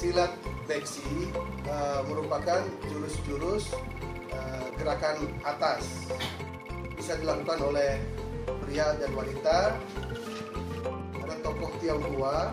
Silat beksi merupakan jurus-jurus gerakan atas. Bisa dilakukan oleh pria dan wanita. Ada tokoh Tionghoa,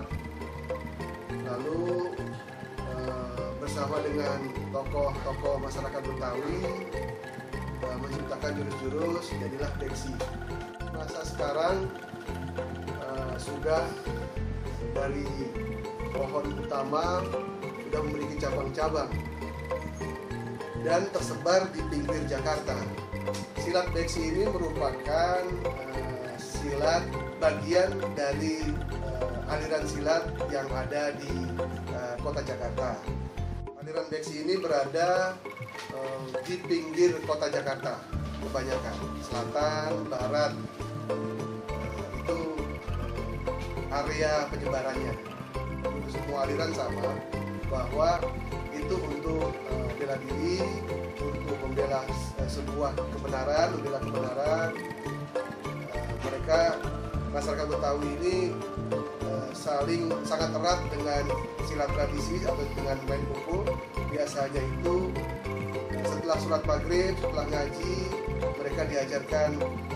lalu bersama dengan tokoh-tokoh masyarakat Betawi menciptakan jurus-jurus, jadilah beksi. Masa sekarang sudah dari pohon utama sudah memiliki cabang-cabang dan tersebar di pinggir Jakarta. Silat beksi ini merupakan silat bagian dari aliran silat yang ada di kota Jakarta. Aliran beksi ini berada di pinggir kota Jakarta, kebanyakan selatan, barat, itu area penyebarannya. Semua aliran sama, bahwa itu untuk bela diri, untuk membela sebuah kebenaran, membela kebenaran. Mereka masyarakat Betawi ini saling sangat erat dengan silat tradisi atau dengan main pukul. Biasanya itu setelah sholat maghrib, setelah ngaji, mereka diajarkan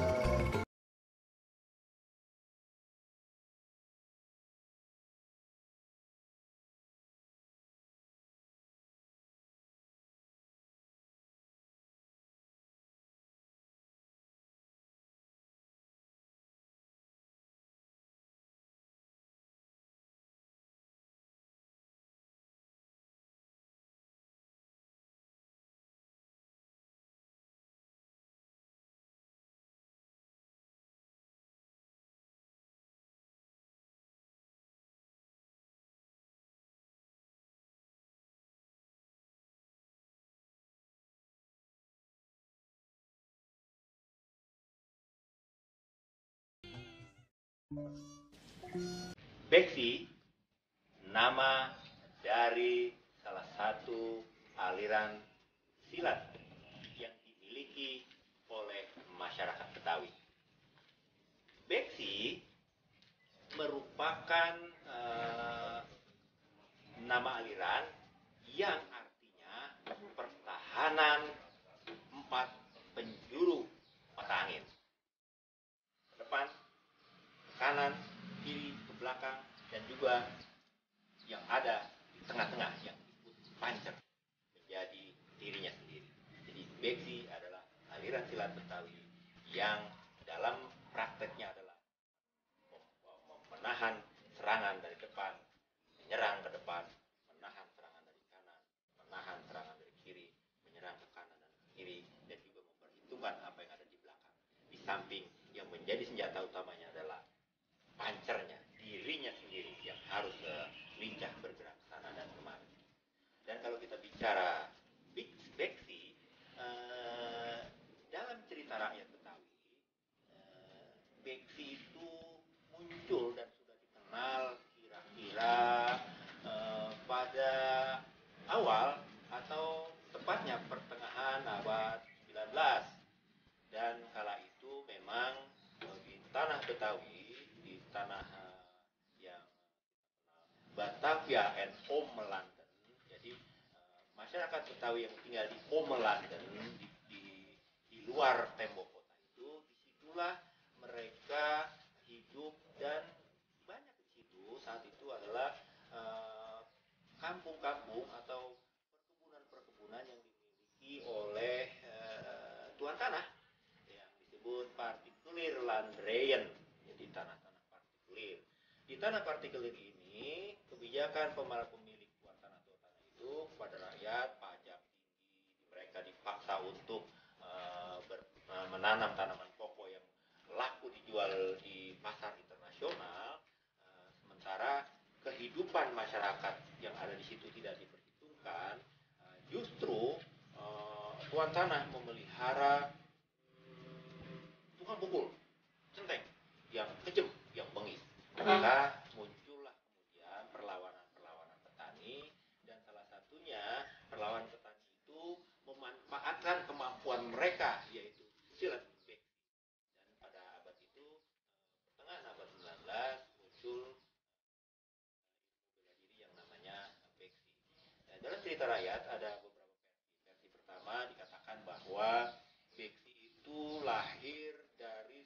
beksi, nama dari salah satu aliran silat yang dimiliki oleh masyarakat Betawi. Beksi merupakan nama aliran yang artinya pertahanan 4 penjuru mata angin. Ke depan, ke kanan, kiri, ke belakang, dan juga yang ada di tengah-tengah yang disebut pancer menjadi dirinya sendiri. Jadi beksi adalah aliran silat Betawi yang dalam prakteknya adalah menahan serangan dari depan, menyerang ke depan, menahan serangan dari kanan, menahan serangan dari kiri, menyerang ke kanan dan ke kiri, dan juga memperhitungkan apa yang ada di belakang. Di samping yang menjadi senjata utamanya adalah pancernya, dirinya sendiri yang harus lincah bergerak sana dan kemari. Dan kalau kita bicara beksi, dalam cerita rakyat Betawi, beksi itu muncul dan sudah dikenal kira-kira pada awal atau tepatnya pertengahan abad 19. Dan kala itu memang di tanah Betawi, di tanah yang Batavia and Omelanden, jadi masyarakat Betawi yang tinggal di Omelanden, di luar tembok kota itu, disitulah mereka hidup, dan banyak di situ saat itu adalah kampung-kampung atau perkebunan-perkebunan yang dimiliki oleh tuan tanah yang disebut partikulir landreien, jadi tanah-tanah partikulir. Di tanah partikulir ini, kebijakan pemilik tuan tanah itu kepada rakyat pajak tinggi, mereka dipaksa untuk menanam tanaman pokok yang laku dijual di pasar internasional, sementara kehidupan masyarakat yang ada di situ tidak diperhitungkan. Justru tuan tanah memelihara tukang pukul, centeng, yang kejam, yang bengis. Maka muncullah kemudian perlawanan-perlawanan petani, dan salah satunya perlawanan petani itu memanfaatkan kemampuan mereka, yaitu silat beksi. Dan pada abad itu, pertengahan abad 19, muncul bela diri yang namanya beksi. riwayat, ada beberapa versi. Versi pertama dikatakan bahwa Beksi itu lahir dari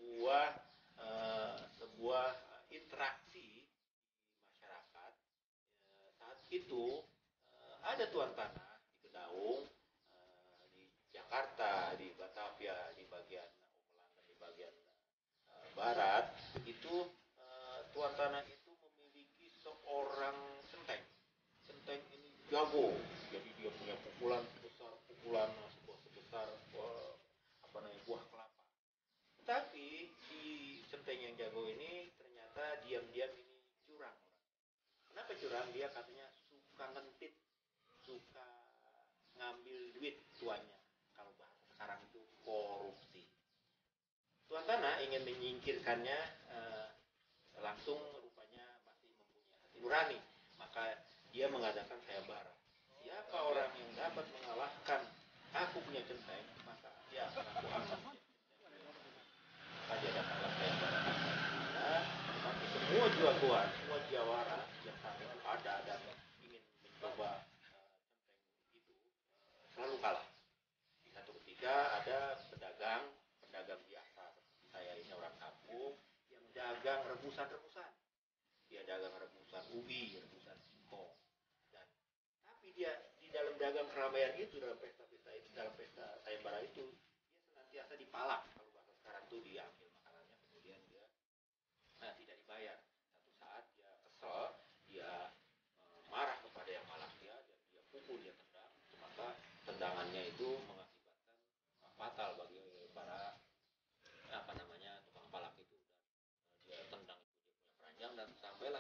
sebuah interaksi di masyarakat. Saat itu ada tuan tanah di Kedaung, di Jakarta, di Batavia, di bagian Omelan dan di bagian barat itu, tuan tanah itu memiliki seorang centeng. Centeng ini jago, jadi dia punya pukulan sebesar sebesar apa namanya, buah kelapa. Tapi si centeng yang jago ini ternyata diam-diam ini curang. Kenapa curang? Dia katanya suka ngentit, suka ngambil duit tuannya. Kalau bahasa sekarang itu korupsi. Tuan tanah ingin menyingkirkannya, langsung rupanya masih mempunyai hati nurani. Maka dia mengadakan sayembara. Siapa orang yang dapat mengalahkan aku punya centeng, maka dia akan aku angkat. Maka dia datanglah sayembara. Ya, tetapi semua jagoan, semua jawara yang saat itu ada dan ingin mencoba centeng itu selalu kalah. Di satu ketika ada pedagang biasa seperti saya ini, orang kampung yang dagang rebusan-rebusan. Dia dagang rebusan ubi, rebusan singkong. Dan tapi dia di dalam dagang keramaian itu, dalam pesta-pesta itu, dalam pesta sayembara itu, dia senantiasa dipalak. Kalau bahasa sekarang itu diambil makanannya, kemudian dia tidak dibayar. Satu saat dia kesel, dia marah kepada yang malak dia, dan dia pukul, dia tendang. Maka tendangannya itu mengakibatkan fatal bagi para apa namanya, tukang palak itu. Dan dia tendang itu, dia punya keranjang, dan sampailah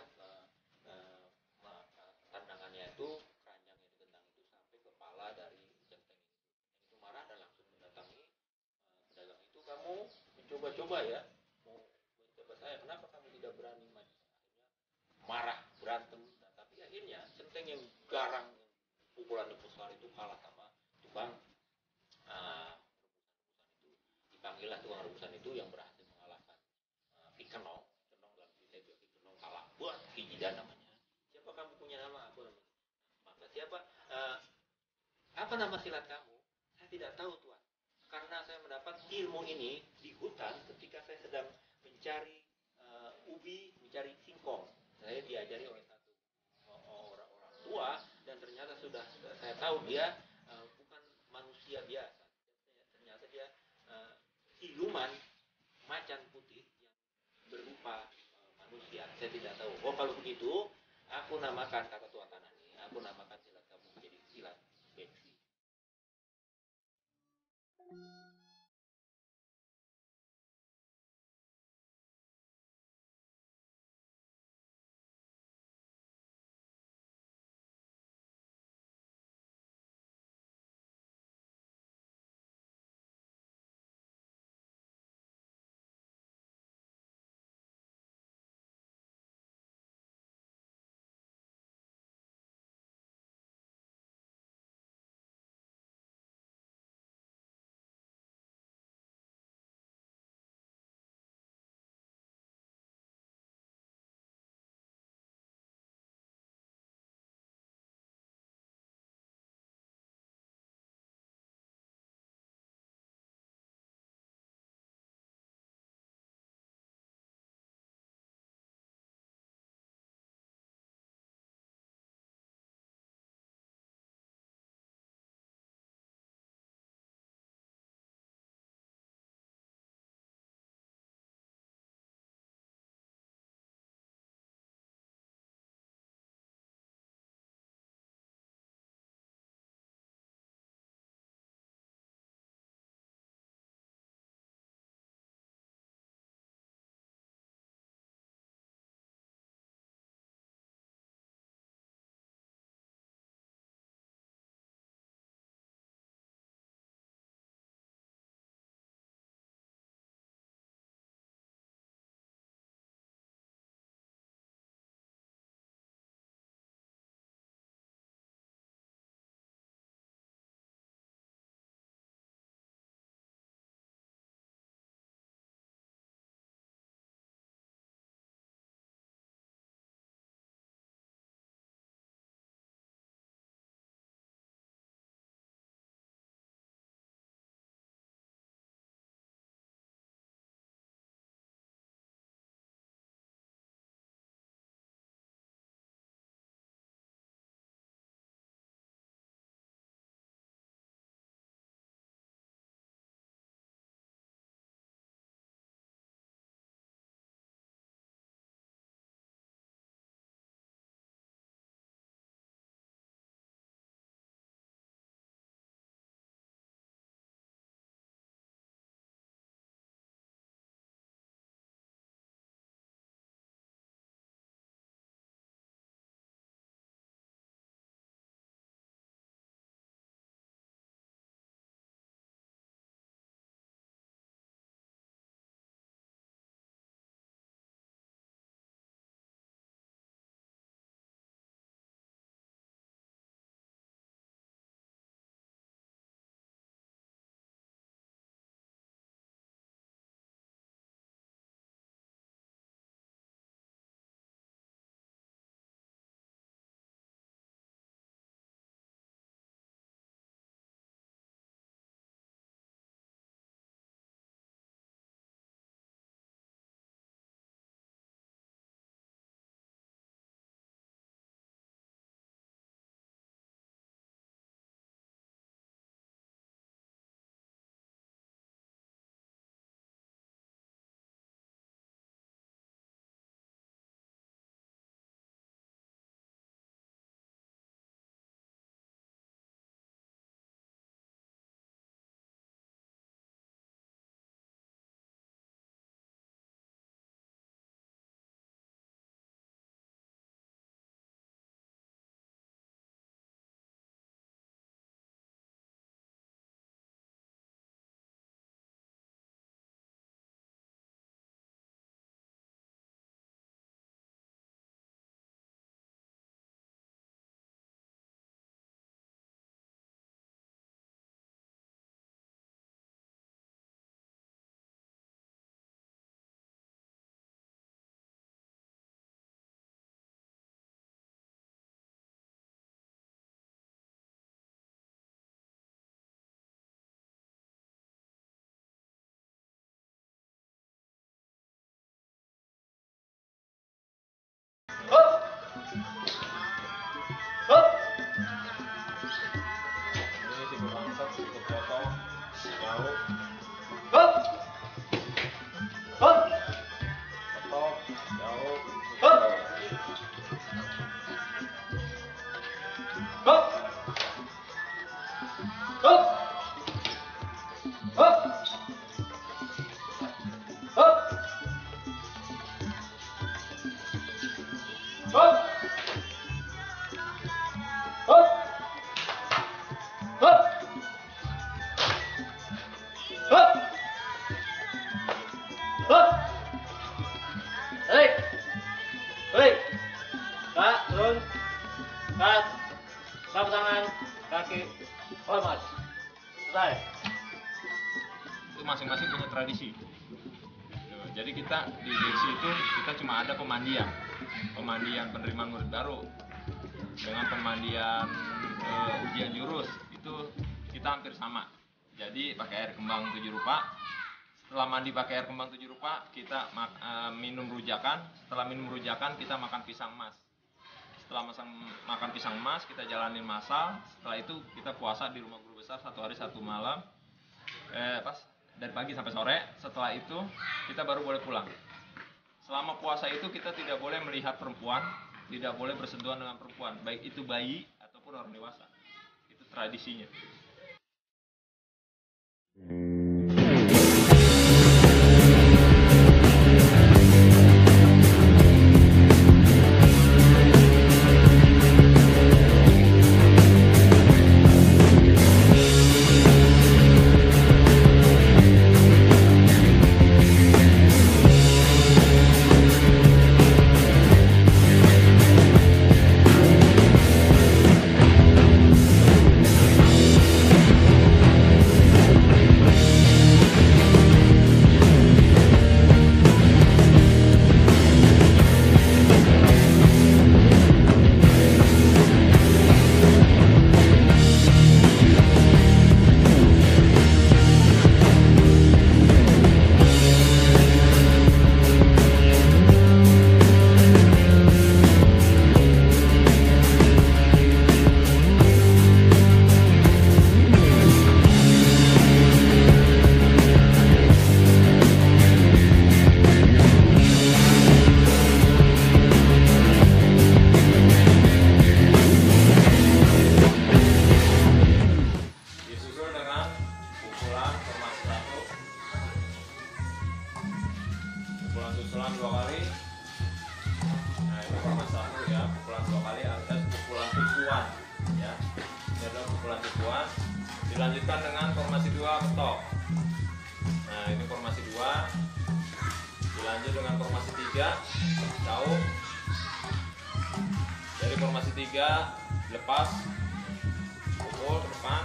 tendangannya itu, keranjang yang ditendang itu sampai kepala dari centeng itu. Centeng itu marah dan langsung mendatangi pedagang itu. Kamu mencoba-coba ya, mau mencoba saya, kenapa kamu tidak berani maju? Akhirnya marah, berantem. Nah, tapi akhirnya centeng yang garang, yang pukulannya besar itu kalah sama tukang rebusan-rebusan itu. Dipanggillah tukang rebusan itu yang berhasil mengalahkan Pikenong. Pikenong dalam cerita itu, Pikenong kalah buat Kijidan namanya. Siapa kamu punya nama? Aku namanya. Maka siapa? Apa nama silat kamu? Saya tidak tahu tuan. Karena saya mendapat ilmu ini di hutan ketika saya sedang mencari ubi, mencari singkong. Saya diajari oleh satu orang tua, dan ternyata sudah saya tahu dia bukan manusia biasa. Ternyata dia siluman macan putih yang berupa manusia. Saya tidak tahu. Oh, kalau begitu, aku namakan, kata tuan tanah ini, aku namakan silat kamu menjadi silat Beksi. Hop. Ini sikut langsat, sikut potong, jauh. Hop. Hop. Potong, jauh. Hop. Hop. Hop. Hop. Hop. Hop. Hop. Hop. Hop. Hop. Tarik. Tarik. Kak, turun. Kat. Sapu tangan, kaki. Hormat. Selesai. Itu masing-masing punya tradisi. Jadi kita di diksi itu kita cuma ada pemandian penerimaan murid baru dengan pemandian ujian jurus itu kita hampir sama. Jadi pakai air kembang 7 rupa. Setelah mandi pakai air kembang 7 rupa kita minum rujakan. Setelah minum rujakan kita makan pisang emas. Setelah makan pisang emas kita jalanin masal. Setelah itu kita puasa di rumah guru besar 1 hari 1 malam. Pas dari pagi sampai sore. Setelah itu kita baru boleh pulang. Selama puasa itu kita tidak boleh melihat perempuan, tidak boleh bersentuhan dengan perempuan, baik itu bayi ataupun orang dewasa. Itu tradisinya. Pukulan 2 kali. Nah ini formasi 1 ya, pukulan 2 kali alias pukulan tipuan ya. Ini adalah pukulan tipuan. Dilanjutkan dengan formasi 2 ketok. Nah ini formasi 2. Dilanjut dengan formasi 3 jauh. Dari formasi 3 lepas pukul ke depan.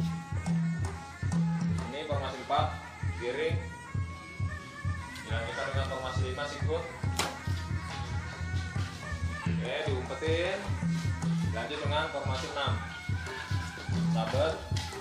Ini formasi 4 giring. Dilanjutkan dengan formasi 5 sikut. Oke, diumpetin. Lanjut dengan formasi 6 sabar.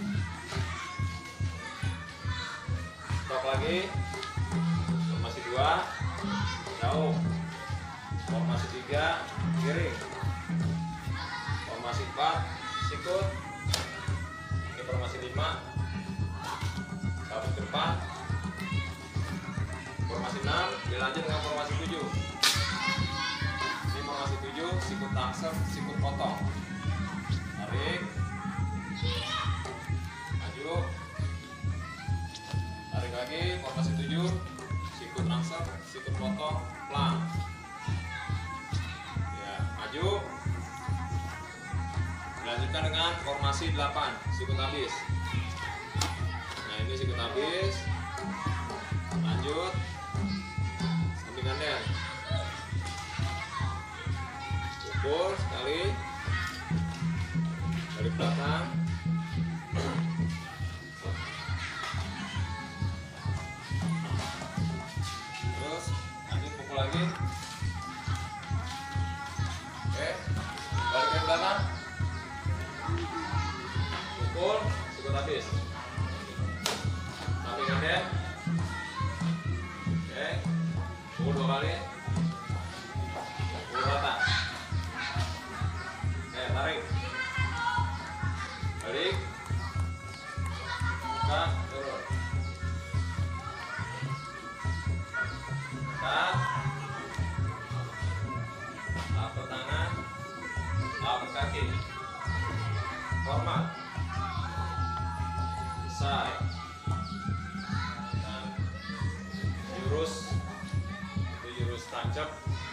Stop lagi. Formasi 2 jauh. Formasi 3 giring. Formasi 4 sikut. Ini formasi 5 sabar ke depan. Formasi 6 dilanjut dengan formasi 7. Ini formasi 7 sikut tangsel, sikut potong. Tarik. Maju. Tarik lagi formasi 7 sikut tangsel, sikut potong, pelan. Ya, maju. Dilanjutkan dengan formasi 8 sikut habis. Nah, ini sikut habis. Lanjut. Gandeng. Pukul sekali dari belakang. Terus lanjut pukul lagi. Oke, balik ke belakang. Pukul, sikut habis. Samping gandeng. Oke. Pukul 2 kali. Pukul rata. Angkat, turun. Angkat. Tapak tangan. Tapak kaki. Format. Side. Dan jurus. Itu jurus tancap.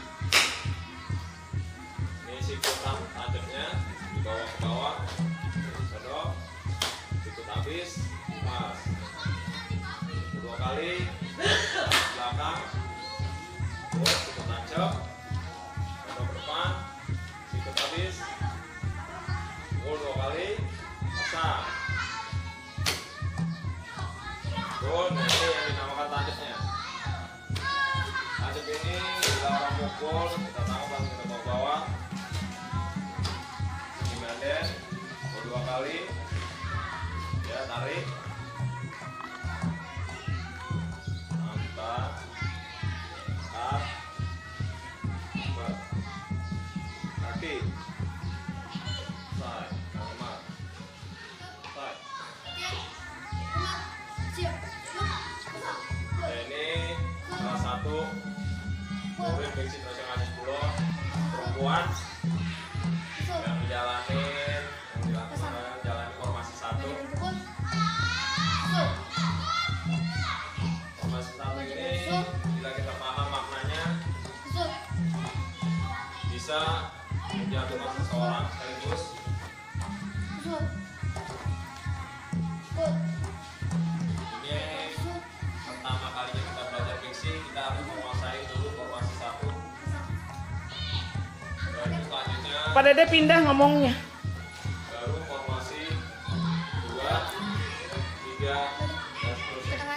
Ini sikut tancapnya di bawah ke bawah. Sodok. Sikut habis. Pas. Dua kali. Belakang. Terus sikut tancap. Sodok ke depan. Sikut habis. Pukul 2 kali. Pasang. Nah ini yang dinamakan tancapnya. Tancap ini bila orang pukul kita tangkap langsung kita bawa bawah. Ini manden, 2 kali. Ya tarik. Angkat. Angkat. Angkat. Kaki. Side. Normal. Side. Ini salah satu murid Beksi Nasional 10 perempuan yang menjalani formasi 1. Formasi 1 ini bila kita paham maknanya bisa menjatuhkan seseorang sekaligus. Pertama kalinya kita belajar Beksi, kita harus menguasai dulu formasi 1. Baru selanjutnya Pak Dede pindah ngomongnya. baru formasi 2, 3, dan seterusnya.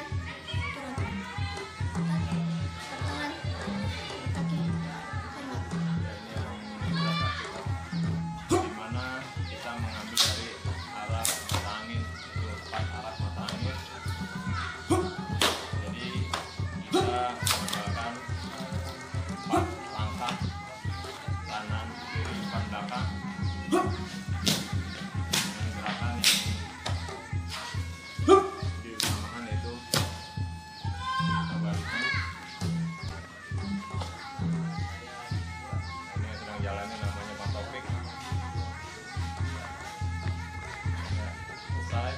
Dimana kita mengambil dari arah mata angin, itu 4 arah mata angin. Jadi kita menggunakan 4 langkah kanan, kiri, depan, belakang dengan gerakan yang diutamakan yaitu kebalikan. Ini yang sedang jalannya namanya Pak Taufik. Ya, selesai.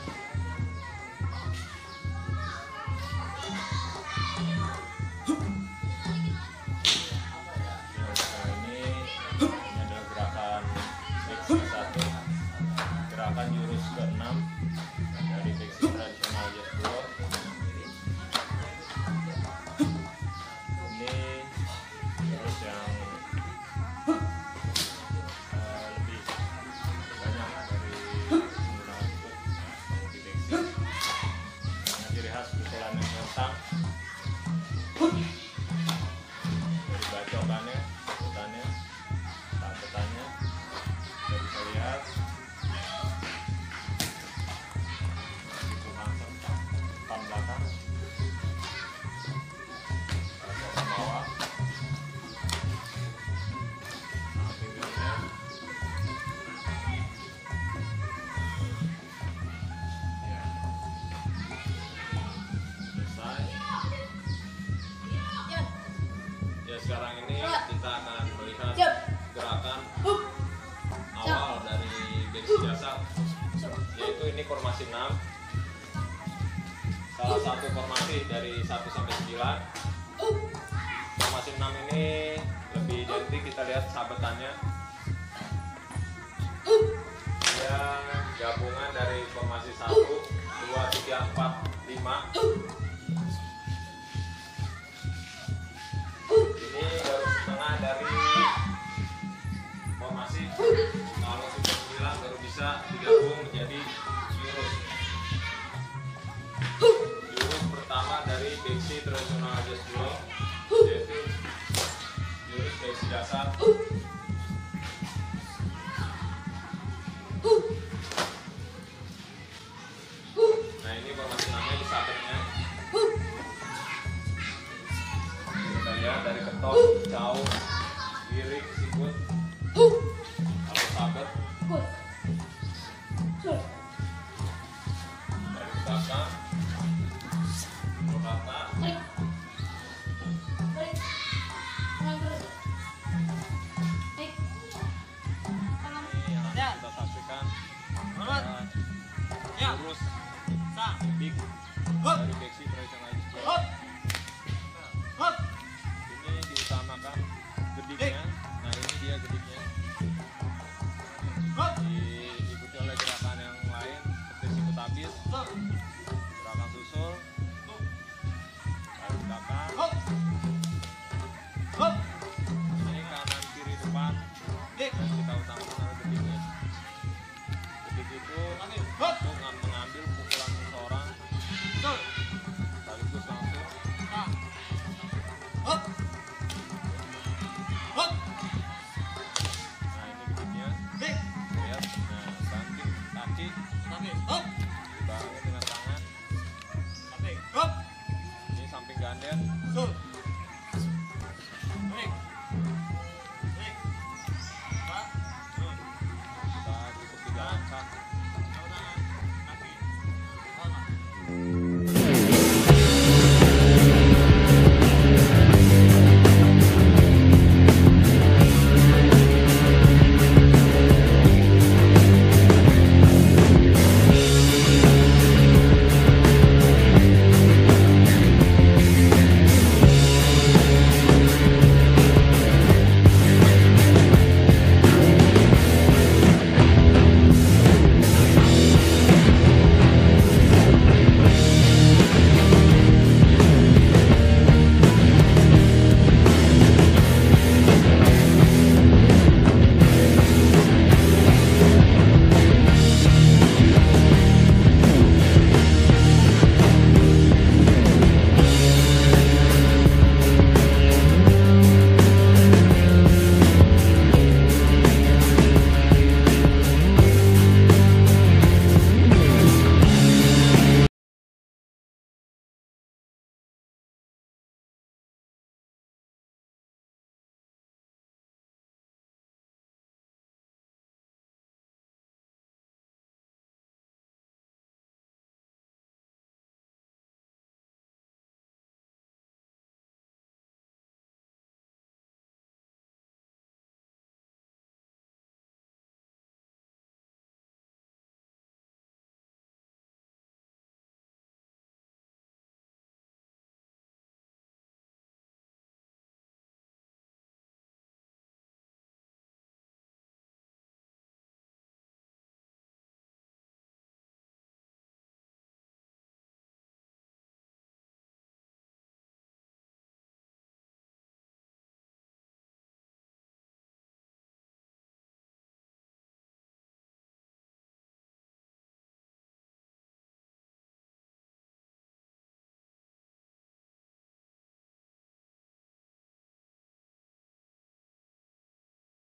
Ini adalah gerakan Beksi 1, gerakan jurus ke-6 dari Beksi tradisional Jazz Bro. Ini jurus yang lebih banyak dari menggunakan foot di Beksi. Karena ciri khas pukulan yang rentang dari bacokannya, pukulannya, tapetannya, kita bisa lihat itu langsung depan belakang, ke bawah, pinggirnya, ya, selesai. Ya sekarang ini kita akan melihat gerakan awal dari Beksi dasar, yaitu ini formasi 6, salah satu formasi dari 1 sampai 9. Formasi 6 ini lebih identik, kita lihat sabetannya, dia gabungan dari formasi 1, 2, 3, 4, 5. Ini baru setengah dari formasi. Kalau sudah 9 baru bisa digabung menjadi jurus. Jurus pertama dari Beksi tradisional Jazz Bro yaitu jurus Beksi dasar. Nah ini formasi namanya disabetnya. Kita lihat dari ketok, jauh, lirik, sikut, lalu sabet. belakang, pukul rata. Ini yang kita saksikan lurus big dari Beksi Tradisional Sport. Ini diutamakan gediknya. Nah ini dia gediknya. Diikuti oleh gerakan yang lain seperti sikut habis, gerakan susul, tarik belakang. Ini kanan kiri depan. Dan kita utamakan adalah gediknya. Gedik itu untuk mengambil pukulan seseorang sekaligus langsung. Nah ini gediknya. Lihat, nah banting kaki, dibarengin dengan tangan. Ini samping ganden.